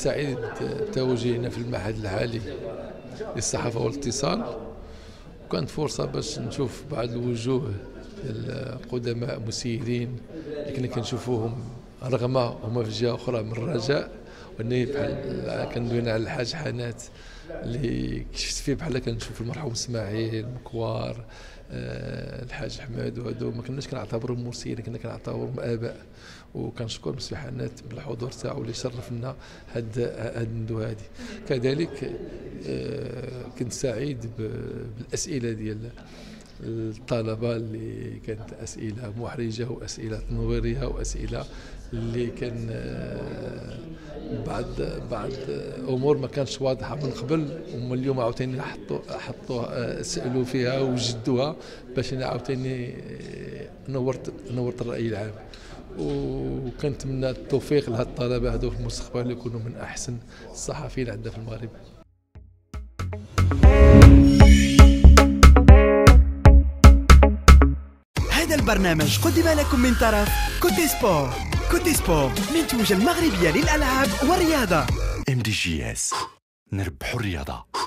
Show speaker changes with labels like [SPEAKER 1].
[SPEAKER 1] سعيد بتواجدنا في المعهد العالي للصحافة والاتصال، وكانت فرصة باش نشوف بعض الوجوه القدماء مسيرين اللي كنا كنشوفوهم رغم هما في جهة أخرى من الرجاء. واني بحال كندوينا على الحاج حنات اللي كشفت فيه بحال كنشوف المرحوم اسماعيل مكوار، الحاج حماد، وهادو ما كناش كنعتبرهم مرسلين، كنا كنعتبرهم اباء. وكنشكر مسيو حنات بالحضور تاعو اللي شرفنا هاد الندوه هادي. كذلك كنت سعيد بالاسئله ديال الطلبه اللي كانت اسئله محرجه واسئله تنويريه واسئله اللي كان بعض امور ما كانش واضحه من قبل، ومن اليوم عاوتاني حطوا سالوا فيها وجدوها باش انا عاوتاني نورت الراي العام. وكنتمنى التوفيق لهاد الطلبه هذو في المستقبل يكونوا من احسن الصحفيين عندنا في المغرب.
[SPEAKER 2] هذا البرنامج قدم لكم من طرف كوتي سبور. كوتي سبور منتوجة المغربية للألعاب والرياضة.
[SPEAKER 3] MDGS، نربحوا الرياضة.